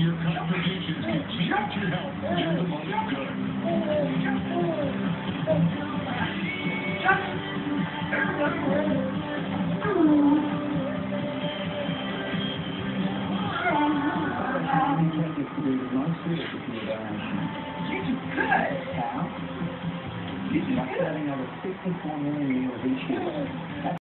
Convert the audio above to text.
your contributions continue to help do the most good. You're setting out a 64 million meals each year.